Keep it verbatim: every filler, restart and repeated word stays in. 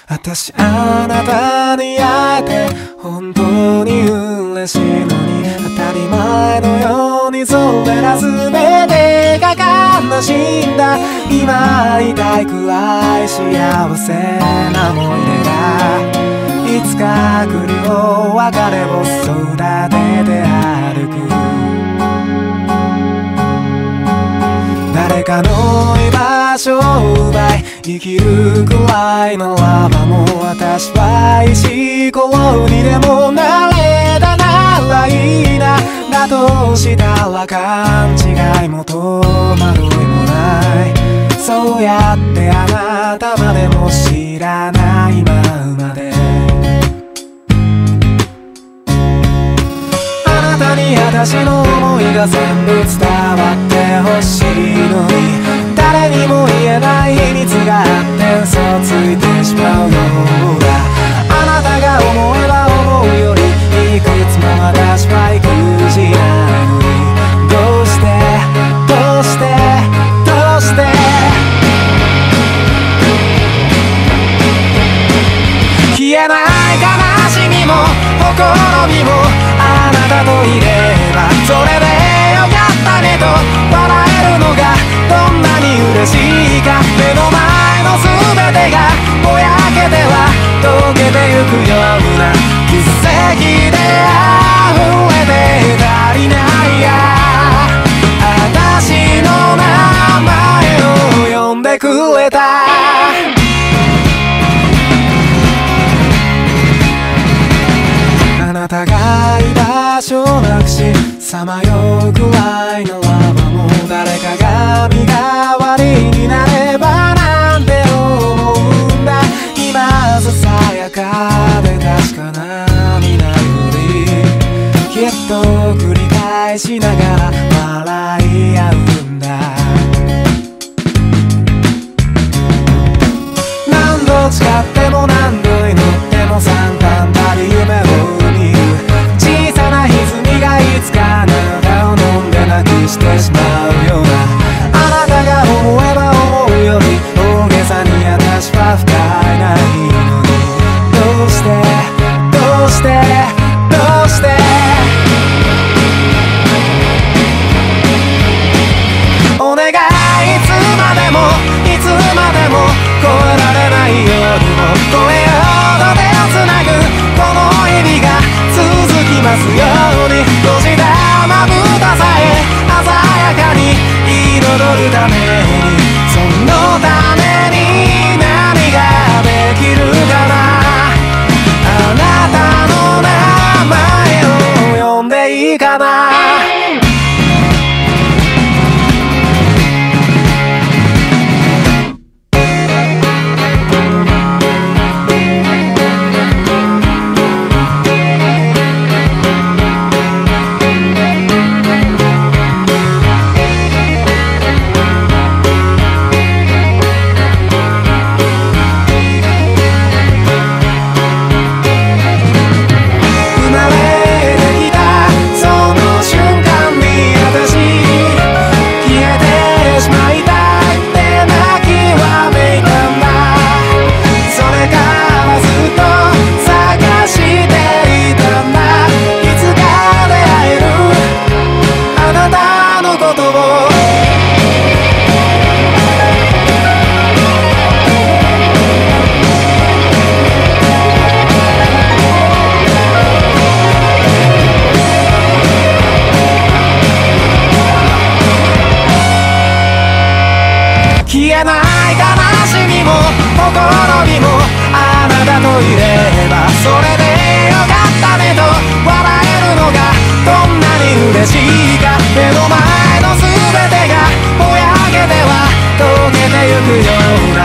私あなたに会えて本当に嬉しいのに、当たり前のようにそれら全てが悲しいんだ。今会いたいくらい幸せな思い出がいつか来るよ。別れを育てて歩く誰かの居場所を奪い生きるくらいならばもう私は石ころにでもなれたならいいな。だとしたら勘違いも戸惑いもない。そうやってあなたまでも知らないままであなたに私の思いが全部伝わってほしいのに、誰にも言えない秘密があって嘘ついてしまうようだ。あなたが思えば思うよりいくつも私は育児なのに、どうしてどうしてどうして消えない悲しみもほころびもあなたといればそれでよかったねと笑えるのがどんなに嬉しいか。目の前の全てがぼやけては溶けてゆくような奇跡で溢れて足りないや。私の名前を呼んでくれた。あなたが居場所をなくしさまようくらいならばもう誰かが身代わりになればなんて思うんだ。今ささやかで確かな身なよりきっと繰り返しながら笑い合うんだ。何度誓っても何度祈っても三段張り夢を小さな歪みがいつかあなたを飲んでなくしてしまうような。あなたが思えば思うより大げさに私は不甲斐ないのに、どうしてどうしてどうしてお願いいつまでもいつまでも越えられない夜も越えようと手をつなぐこの日々が続きますように。閉じたまぶたさえ鮮やかに彩るために、そのために何ができるかな。あなたの名前を呼んでいいかな。消えない悲しみもほころびもあなたといればそれでよかったねと笑えるのがどんなに嬉しいか。目の前の全てがぼやけては溶けてゆくような